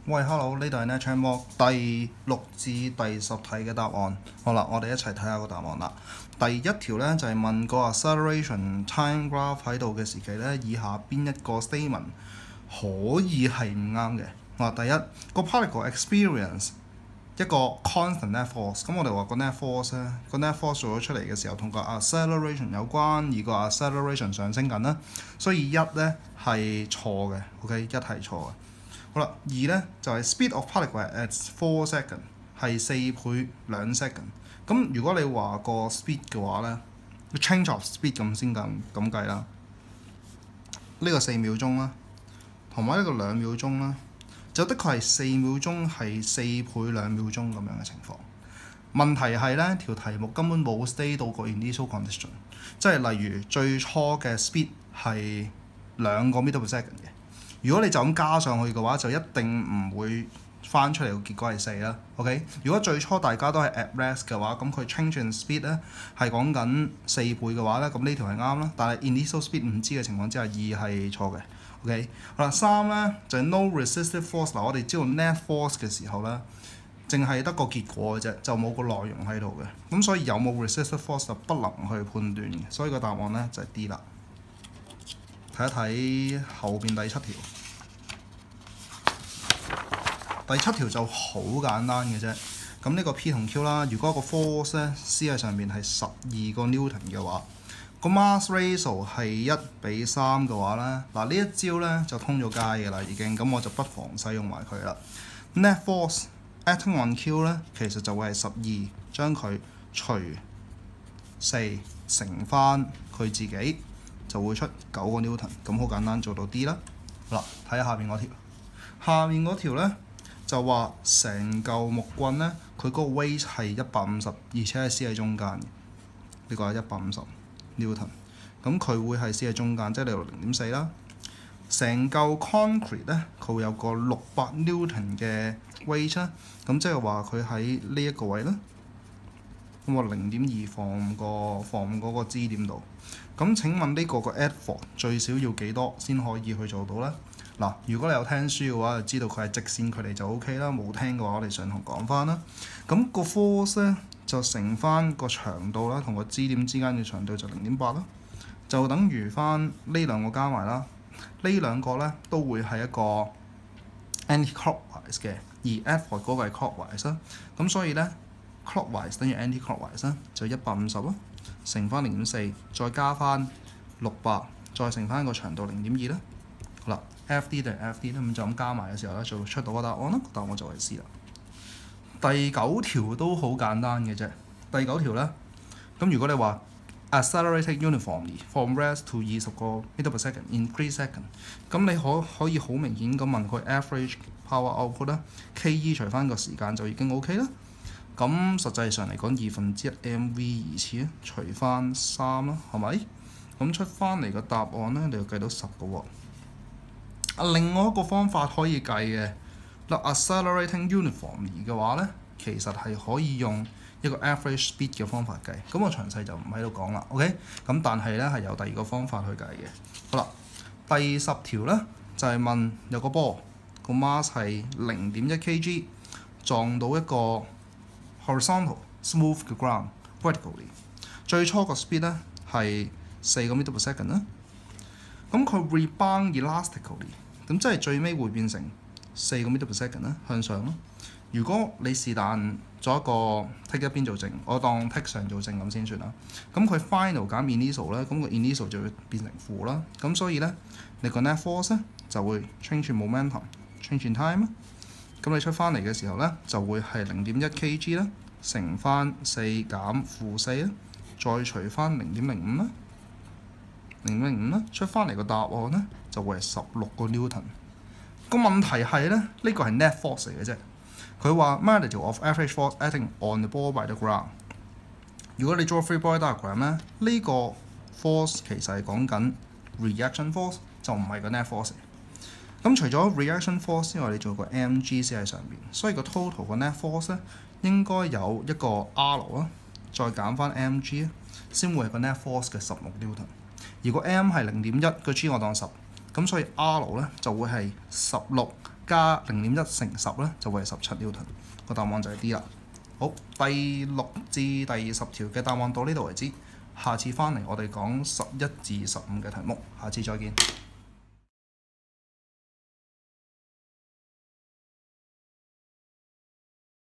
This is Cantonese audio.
喂，hello，呢度係 NetChatMod 第6至第10題嘅答案。好啦，我哋一齊睇下個答案啦。第一條呢就係問個 acceleration time graph 喺度嘅時期呢，以下邊一個 statement 可以係唔啱嘅？我話第一個 particle experience 一個 constant net force，咁我哋話個 net force 咧，個 net force 做咗出嚟嘅時候同個 acceleration 有關，而個 acceleration 上升緊啦，所以一咧係錯嘅 ，OK， 一係錯嘅。好啦，二咧就係 speed of particle at 4 second 係4倍2 second。咁如果你話個 speed 嘅話咧，change of speed 咁先咁計啦。呢個4秒鐘啦，同埋呢個2秒鐘啦，就的確係4秒鐘係4倍2秒鐘咁樣嘅情況。問題係咧，條題目根本冇 stay 到個 initial condition， 即係例如最初嘅 speed 係2個 meter per second 嘅。如果你就咁加上去嘅話，就一定唔會翻出嚟個結果係4啦。OK， 如果最初大家都係 at rest 嘅話，咁佢 change in speed 咧係講緊4倍嘅話咧，咁呢條係啱啦。但係 initial speed 唔知嘅情況之下，2係錯嘅。OK， 好啦，3咧就係 no resistive force。嗱，我哋知道 net force 嘅時候咧，淨係得個結果嘅啫，就冇個內容喺度嘅。咁所以有冇 resistive force 就不能去判斷嘅。所以個答案咧就係 D 啦。睇一睇後邊第7條。第7條就好簡單嘅啫。咁呢個 P 同 Q 啦，如果個 force 咧 C 喺上面係12個 Newton 嘅話，個 mass ratio 係1:3嘅話咧，嗱呢一招咧就通咗街嘅啦已經。咁我就不妨使用埋佢啦。Net force acting on Q 咧其實就會係12，將佢除4乘翻佢自己，就會出9個 Newton。咁好簡單做到 D 啦。好啦，睇下下面嗰條。下面嗰條咧就話成嚿木棍咧，佢嗰個 weight 係150，而且係 C 喺中間嘅。呢個係150 Newton。咁佢會係 C 喺中間，即係你度0.4啦。成嚿 concrete 咧，佢會有個600 Newton 嘅 weight 啦。咁即係話佢喺呢一個位啦。咁我0.2放嗰個支點度。咁請問呢個 effort 最少要幾多先可以去做到咧？嗱，如果你有聽書嘅話，就知道佢係直線距離就 OK 啦。冇聽嘅話，我哋上堂講翻啦。咁個 force 咧就乘翻個長度啦，同個支點之間嘅長度就0.8啦，就等於翻呢兩個加埋啦。呢兩個咧都會係一個 anti-clockwise 嘅，而 effort 嗰個係 clockwise 啦。咁所以咧 clockwise 等於 anti-clockwise 啦，就150啦，乘翻0.4，再加翻600，再乘翻個長度0.2啦。好啦。F.D 定 F.D 咧，咁就咁加埋嘅時候咧，就會出到個答案啦。答案就係 C 啦。第9條都好簡單嘅啫。第9條咧，咁如果你話 accelerated uniformly from rest to 20個 meter per second in 3 seconds， 咁你可以好明顯咁問佢 average power output 啦 ，Ke 除翻個時間就已經 OK 啦。咁實際上嚟講1/2 mv 疑似啊，除翻3啦，係咪？咁出翻嚟個答案咧，你就計到10個喎。另外一個方法可以計嘅，嗱 accelerating uniformly 嘅話咧，其實係可以用一個 average speed 嘅方法計。咁我詳細就唔喺度講啦 ，OK？ 咁但係咧係有第二個方法去計嘅。好啦，第10條咧就係問有個波個 mass 係0.1 kg 撞到一個 horizontal smooth 嘅 ground vertically， 最初個 speed 咧係4個 meter per second 啦。咁佢 rebound elastically。咁即係最尾會變成4個 meter per second 啦，向上咯。如果你是但做一個 tick 一邊做正，我當 tick 上做正咁先算啦。咁佢 final 減 initial 咧，咁個 initial 就會變成負啦。咁所以咧，你個 net force 咧就會 change in momentum、change in time 啦。咁你出翻嚟嘅時候咧，就會係0.1 kg 啦，乘翻4減-4啦，再除翻0.05啦。0.05啦，出翻嚟個答案咧就會係16個 Newton。個問題係咧，呢個係 net force 嚟嘅啫。佢話 magnitude of average force acting on the ball by the ground。如果你 draw free body diagram 咧，呢個 force 其實係講緊 reaction force， 就唔係個 net force。咁除咗 reaction force 之外，你做個 mg 先喺上面，所以個 total 個 net force 咧應該有一個 r 啦，再減翻 mg 啊，先會係個 net force 嘅16 Newton。而個 m 係0.1，個 g 我當10，咁所以 R 咧就會係16 加0.1乘10咧，就會係17 Newton。個答案就係 D 啦。好，第6至第10條嘅答案到呢度為止。下次翻嚟我哋講11至15嘅題目，下次再見。